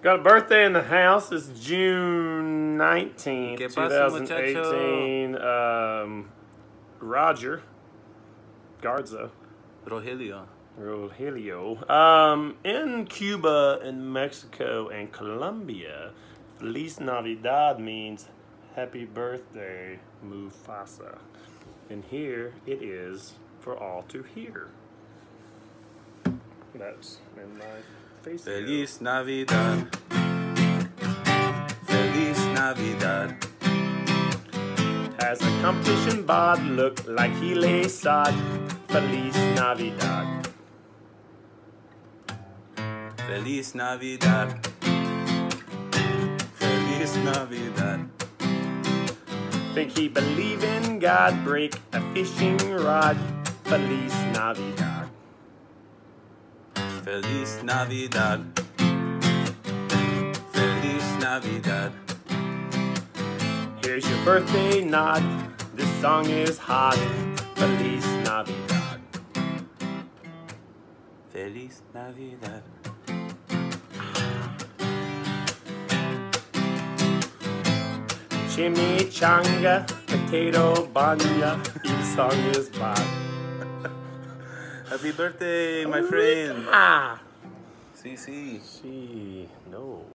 Got a birthday in the house. It's June 19th, ¿Qué pasa, 2018. Roger Garza. Rogelio. In Cuba and Mexico and Colombia, Felix Navidad means happy birthday, Mufasa. And here it is for all to hear. That's in my face. Feliz Navidad. Feliz Navidad. Has a competition bod look like he lay sod. Feliz Navidad. Feliz Navidad. Feliz Navidad. Think he believe in God, break a fishing rod. Feliz Navidad. Feliz Navidad. Feliz Navidad. Here's your birthday nod. This song is hot. Feliz Navidad. Feliz Navidad. Chimichanga, potato banya. This song is bad. Happy birthday, my friend. Ah. Sí. She, no.